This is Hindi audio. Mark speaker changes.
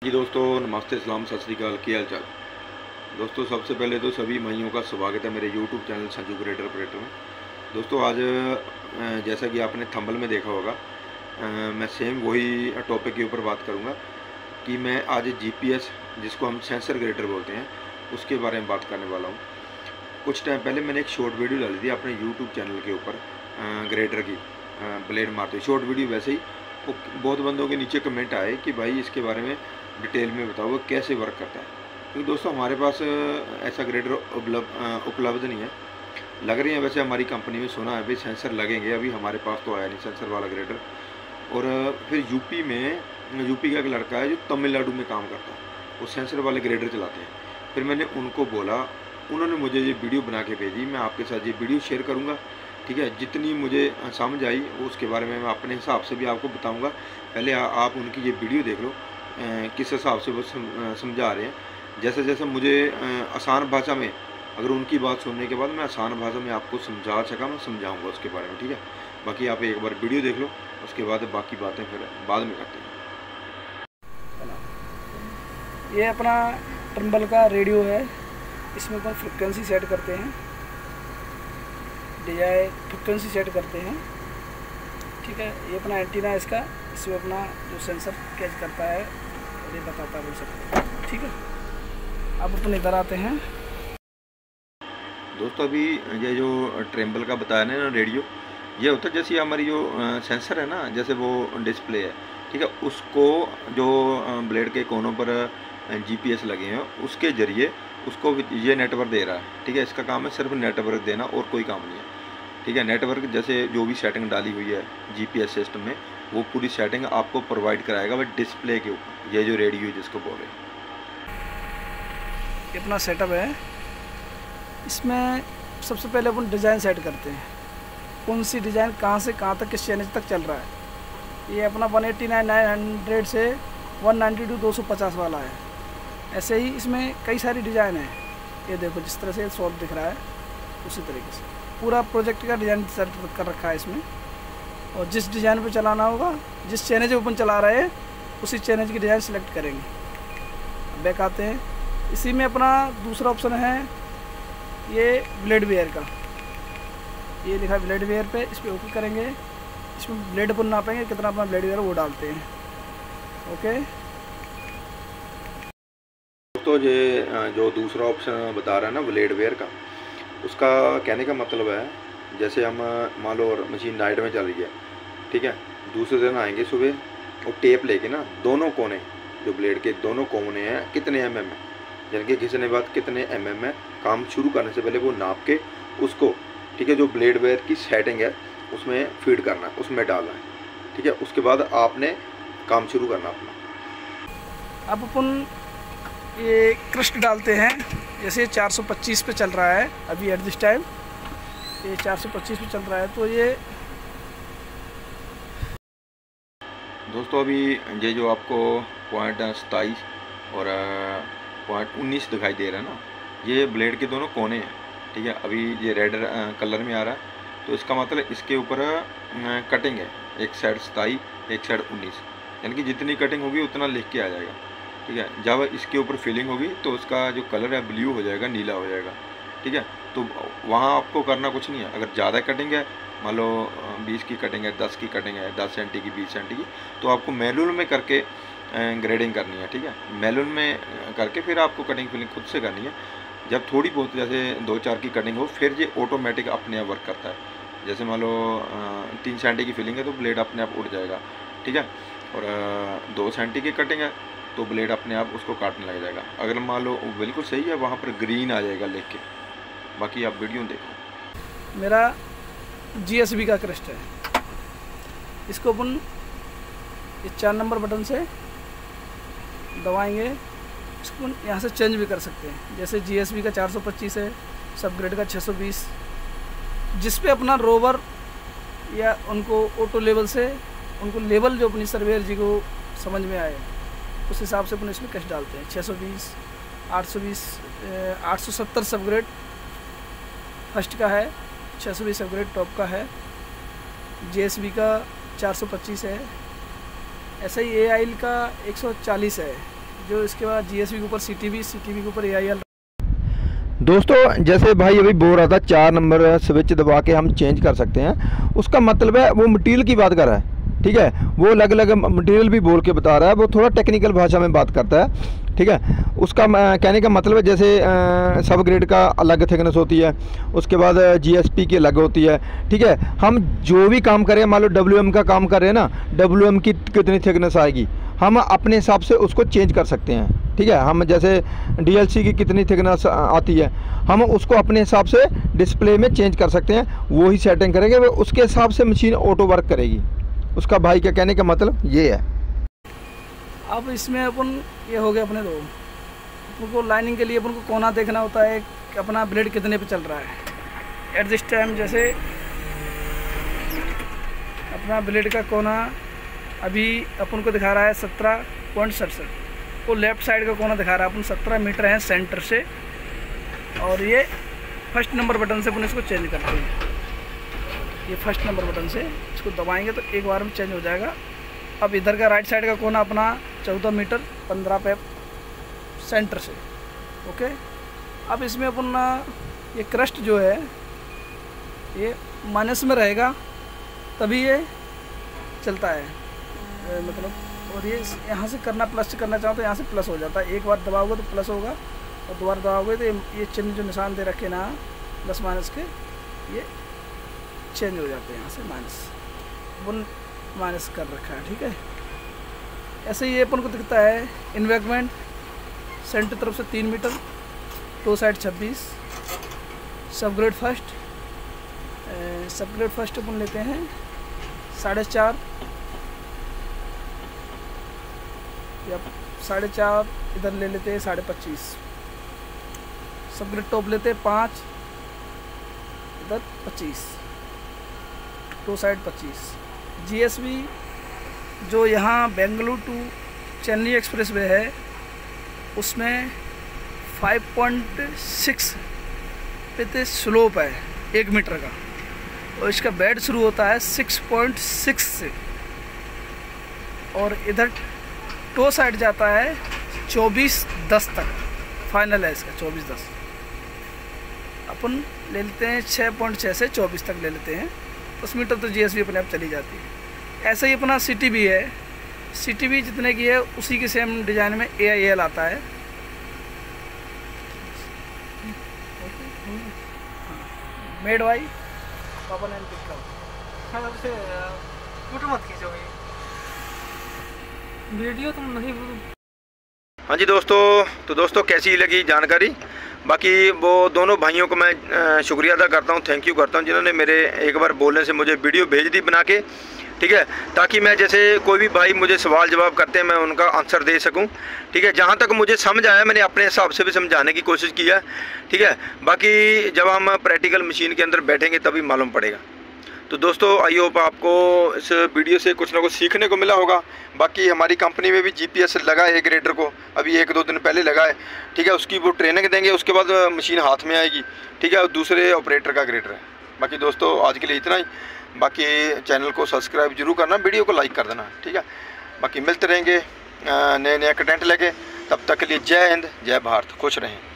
Speaker 1: जी दोस्तों, नमस्ते, सलाम, सत श्री अकाल। क्या हाल चाल दोस्तों। सबसे पहले तो सभी भाइयों का स्वागत है मेरे YouTube channel Sanju grader operator में। दोस्तों आज जैसा कि आपने थंबनेल में देखा होगा, मैं सेम वही टॉपिक के ऊपर बात करूंगा कि मैं आज GPS, जिसको हम सेंसर ग्रेडर बोलते हैं, उसके बारे में बात करने वाला हूँ। कुछ टाइम पहले मैंने एक शॉर्ट वीडियो डाली थी अपने YouTube चैनल के ऊपर ग्रेडर की ब्लेड मारते हुए। शॉर्ट वीडियो वैसे ही बहुत बंदों के नीचे कमेंट आए कि भाई इसके बारे में डिटेल में बताओ वो कैसे वर्क करता है। क्योंकि दोस्तों हमारे पास ऐसा ग्रेडर उपलब्ध नहीं है। लग रही है वैसे हमारी कंपनी में, सुना है भाई सेंसर लगेंगे, अभी हमारे पास तो आया नहीं सेंसर वाला ग्रेडर। और फिर यूपी का एक लड़का है जो तमिलनाडु में काम करता है, वो सेंसर वाले ग्रेडर चलाते हैं। फिर मैंने उनको बोला, उन्होंने मुझे ये वीडियो बना के भेजी, मैं आपके साथ ये वीडियो शेयर करूँगा, ठीक है। जितनी मुझे समझ आई उसके बारे में मैं अपने हिसाब से भी आपको बताऊँगा। पहले आप उनकी ये वीडियो देख लो, किस हिसाब से वो समझा रहे हैं। जैसे जैसे मुझे आसान भाषा में, अगर उनकी बात सुनने के बाद मैं आसान भाषा में आपको समझा सका, मैं समझाऊंगा उसके बारे में, ठीक है। बाकी आप एक बार वीडियो देख लो, उसके बाद बाकी बातें फिर बाद में करते हैं।
Speaker 2: ये अपना ट्रिम्बल का रेडियो है, इसमें अपन फ्रिक्वेंसी सेट करते हैं, डिजाइन फ्रिक्वेंसी सेट करते हैं, ठीक है। ये अपना एंटीना है इसका, इसमें अपना जो सेंसर कैच करता है ये बताता है, बोल सकते हैं, ठीक है। अब अपन इधर आते हैं।
Speaker 1: दोस्तों अभी ये जो ट्रिम्बल का बताया ना रेडियो, ये होता है जैसे हमारी जो सेंसर है ना, जैसे वो डिस्प्ले है, ठीक है, उसको जो ब्लेड के कोनों पर GPS लगे हैं उसके ज़रिए उसको ये नेटवर्क दे रहा है, ठीक है। इसका काम है सिर्फ नेटवर्क देना और कोई काम नहीं है, ठीक है। नेटवर्क जैसे जो भी सेटिंग डाली हुई है GPS सिस्टम में, वो पूरी सेटिंग आपको प्रोवाइड कराएगा वह डिस्प्ले के ऊपर, ये जो रेडियो जिसको बोल रहे हैं।
Speaker 2: ये अपना सेटअप है, इसमें सबसे पहले अपन डिज़ाइन सेट करते हैं, कौन सी डिज़ाइन कहाँ से कहाँ तक किस चैनल तक चल रहा है। ये अपना 189/900 से 192/250 वाला है। ऐसे ही इसमें कई सारी डिज़ाइन है। ये देखो जिस तरह से सॉल्व दिख रहा है उसी तरीके से पूरा प्रोजेक्ट का डिज़ाइन सेट कर रखा है इसमें। और जिस डिज़ाइन पे चलाना होगा, जिस चैनल पे अपन चला रहे हैं उसी चैनल की डिज़ाइन सेलेक्ट करेंगे। बैक आते हैं, इसी में अपना दूसरा ऑप्शन है ये ब्लेड वेयर का, ये लिखा है ब्लेड वेयर पे, इस पर ओके करेंगे। इसमें ब्लेड अपन नापेंगे कितना अपना ब्लेड वेयर वो डालते हैं, ओके।
Speaker 1: दोस्तों ये जो दूसरा ऑप्शन बता रहा है ना ब्लेड वेयर का, उसका कहने का मतलब है जैसे हम मान लो मशीन नाइट में चल रही है, ठीक है, दूसरे दिन आएंगे सुबह और टेप लेके ना दोनों कोने, जो ब्लेड के दोनों कोने हैं कितने mm है, यानी कि किसी ने बात कितने mm है, काम शुरू करने से पहले वो नाप के उसको, ठीक है, जो ब्लेड वेयर की सेटिंग है उसमें फीड करना है, उसमें डालना है, ठीक है। उसके बाद आपने काम शुरू करना अपना।
Speaker 2: अब अपन ये क्रस्ट डालते हैं, जैसे 425 पे चल रहा है अभी एट दिस टाइम, ये 425 पे चल रहा है। तो ये
Speaker 1: दोस्तों अभी ये जो आपको .27 और .19 दिखाई दे रहा है ना, ये ब्लेड के दोनों कोने हैं, ठीक है। अभी ये रेड कलर में आ रहा है, तो इसका मतलब इसके ऊपर कटिंग है, एक साइड 27 एक साइड 19, यानी कि जितनी कटिंग होगी उतना लिख के आ जाएगा, ठीक है। जब इसके ऊपर फिलिंग होगी तो उसका जो कलर है ब्लू हो जाएगा, नीला हो जाएगा, ठीक है। तो वहाँ आपको करना कुछ नहीं है। अगर ज़्यादा कटिंग है, मान लो 20 की कटिंग है, 10 की कटिंग है, 10 सेंटी की, 20 सेंटी की, तो आपको मैनुअल में करके ग्रेडिंग करनी है, ठीक है। मैनुअल में करके फिर आपको कटिंग फिलिंग खुद से करनी है। जब थोड़ी बहुत जैसे 2-4 की कटिंग हो, फिर ये ऑटोमेटिक अपने आप वर्क करता है। जैसे मान लो 3 सेंटी की फिलिंग है तो ब्लेड अपने आप उड़ जाएगा, ठीक है। और 2 सेंटी की कटिंग है तो ब्लेड अपने आप उसको काटने लग जाएगा। अगर मान लो बिल्कुल सही है, वहाँ पर ग्रीन आ जाएगा लिख के। बाकी आप वीडियो देखो।
Speaker 2: मेरा GSB का क्रस्ट है, इसको अपन ये 4 नंबर बटन से दबाएंगे, इसको यहाँ से चेंज भी कर सकते हैं। जैसे GSB का 425 है, सब ग्रेड का 620, जिस पे अपना रोवर या उनको ऑटो लेवल से उनको लेवल जो अपनी सर्वेयर जी को समझ में आए उस हिसाब से अपन इसमें कस्ट डालते हैं। 620, 820, 870 सब ग्रेड फर्स्ट का है, 620 सब ग्रेड टॉप का है, GSB का 425 है, ऐसा ही AIL का 140 है, जो इसके बाद GSV के ऊपर CTV के ऊपर AIL।
Speaker 1: दोस्तों जैसे भाई अभी बोल रहा था 4 नंबर स्विच दबा के हम चेंज कर सकते हैं, उसका मतलब है वो मटेरियल की बात कर रहा है, ठीक है। वो अलग अलग मटेरियल भी बोल के बता रहा है, वो थोड़ा टेक्निकल भाषा में बात करता है, ठीक है। उसका कहने का मतलब है जैसे सब ग्रेड का अलग थिकनेस होती है, उसके बाद GSP की अलग होती है, ठीक है। हम जो भी काम करें, मान लो WM का काम कर रहे हैं ना, WM की कितनी थिकनेस आएगी हम अपने हिसाब से उसको चेंज कर सकते हैं, ठीक है। हम जैसे DLC की कितनी थिकनेस आती है हम उसको अपने हिसाब से डिस्प्ले में चेंज कर सकते हैं, वो ही सेटिंग करेंगे, वो उसके हिसाब से मशीन ऑटो वर्क करेगी। उसका भाई का कहने का मतलब ये है।
Speaker 2: अब इसमें अपन ये हो गया अपने दो, अपन को लाइनिंग के लिए अपन को कोना देखना होता है कि अपना ब्लेड कितने पे चल रहा है। एट दिस टाइम जैसे अपना ब्लेड का कोना अभी अपन को दिखा रहा है 17.67, वो लेफ़्ट साइड का कोना दिखा रहा है अपन 17 मीटर है सेंटर से, और ये फर्स्ट नंबर बटन से अपन इसको चेंज करते हैं। ये फर्स्ट नंबर बटन से इसको दबाएंगे तो एक बार में चेंज हो जाएगा। अब इधर का राइट साइड का कोना अपना 14 मीटर 15 पे सेंटर से, ओके। अब इसमें अपन ये क्रस्ट जो है ये माइनस में रहेगा तभी ये चलता है, मतलब। और ये यहाँ से करना प्लस करना चाहो तो यहाँ से प्लस हो जाता है, एक बार दबाओगे तो प्लस होगा और दोबारा दबाओगे तो ये चिन्ह जो निशान दे रखे ना प्लस माइनस के, ये चेंज हो जाते हैं यहाँ से माइनस, अपन माइनस कर रखा है, ठीक है। ऐसे ही ये अपन को दिखता है। इन्वेगमेंट सेंटर तरफ से 3 metre, toe side 26। Subgrade first अपन लेते हैं 4.5 या 4.5, इधर ले लेते हैं 25.5। सबग्रेड टॉप लेते हैं 5, इधर 25, टो साइड 25। GSV जो यहाँ Bengaluru to Chennai expressway है उसमें 5.6 पे स्लोप है 1 मीटर का, और इसका बेड शुरू होता है 6.6 से, और इधर टो साइड जाता है 24.10 तक, फाइनल है इसका 24.10। अपन ले लेते हैं 6.6 से 24 तक ले लेते हैं, 10 मीटर तो GSV अपने आप चली जाती है। ऐसे ही अपना CTV है, CTV जितने की है उसी के सेम डिज़ाइन में AIL आता है। Made by Pavan and Vikram.
Speaker 3: Photo मत खींचो भाई, वीडियो तुम नहीं।
Speaker 1: हाँ जी दोस्तों, तो दोस्तों कैसी लगी जानकारी। बाकी वो दोनों भाइयों को मैं शुक्रिया अदा करता हूँ, थैंक यू करता हूँ जिन्होंने मेरे एक बार बोलने से मुझे वीडियो भेज दी बना के, ठीक है, ताकि मैं जैसे कोई भी भाई मुझे सवाल जवाब करते हैं मैं उनका आंसर दे सकूं, ठीक है। जहां तक मुझे समझ आया मैंने अपने हिसाब से भी समझाने की कोशिश की है, ठीक है। बाकी जब हम प्रैक्टिकल मशीन के अंदर बैठेंगे तभी मालूम पड़ेगा। तो दोस्तों आई होप आपको इस वीडियो से कुछ ना कुछ सीखने को मिला होगा। बाकी हमारी कंपनी में भी GPS लगा है ग्रेडर को, अभी 1-2 दिन पहले लगा है, ठीक है। उसकी वो ट्रेनिंग देंगे, उसके बाद मशीन हाथ में आएगी, ठीक है। दूसरे ऑपरेटर का ग्रेडर है। बाकी दोस्तों आज के लिए इतना ही। बाकी चैनल को सब्सक्राइब जरूर करना, वीडियो को लाइक कर देना, ठीक है। बाकी मिलते रहेंगे नए कंटेंट लेके, तब तक के लिए जय हिंद जय भारत, खुश रहें।